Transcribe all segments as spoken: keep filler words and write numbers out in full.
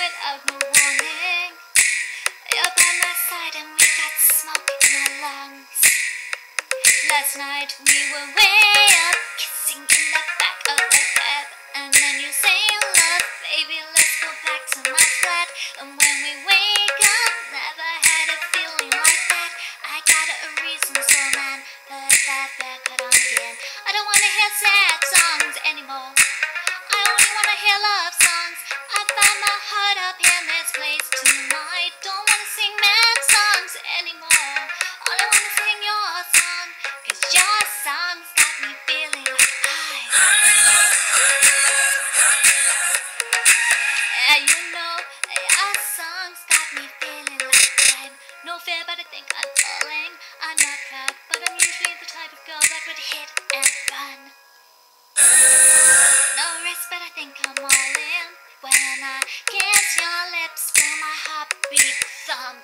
without no warning. You're by my side and we got smoke in our lungs. Last night we were way up, kissing in the back of the cab. And then you say love, baby, let's go back to my flat. And when we wake up, never had a feeling like that. I got a reason, so man, put that record on again. I don't wanna hear sad songs anymore. I only wanna hear love songs. I found my heart up in this place tonight. Don't wanna sing mad songs anymore. All I wanna sing your song, 'cause your songs got me feeling like I. Yeah, you know, your songs got me feeling like I'm no fair, but I think I'm falling. I'm not proud, but I'm usually the type of girl that would hit and run. No rest, but I think I'm all in when I kiss your lips, feel my heartbeat thump.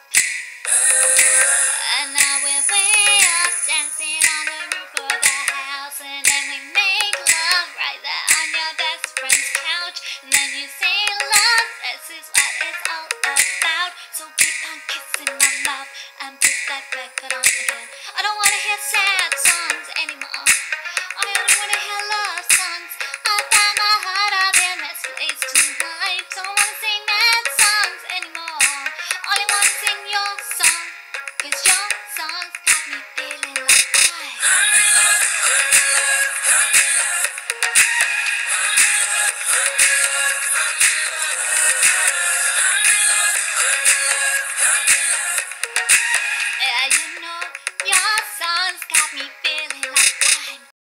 And now we're way up, dancing on the roof of the house, and then we make love right there on your best friend's couch. And then you say, love, this is what it's all about. So keep on kissing my mouth and put that record on again. I don't wanna hear sad songs anymore. I only wanna hear love songs. I found my heart up in this place tonight. Don't wanna sing mad songs anymore. Only wanna sing your song, 'cause your songs got me feeling like I.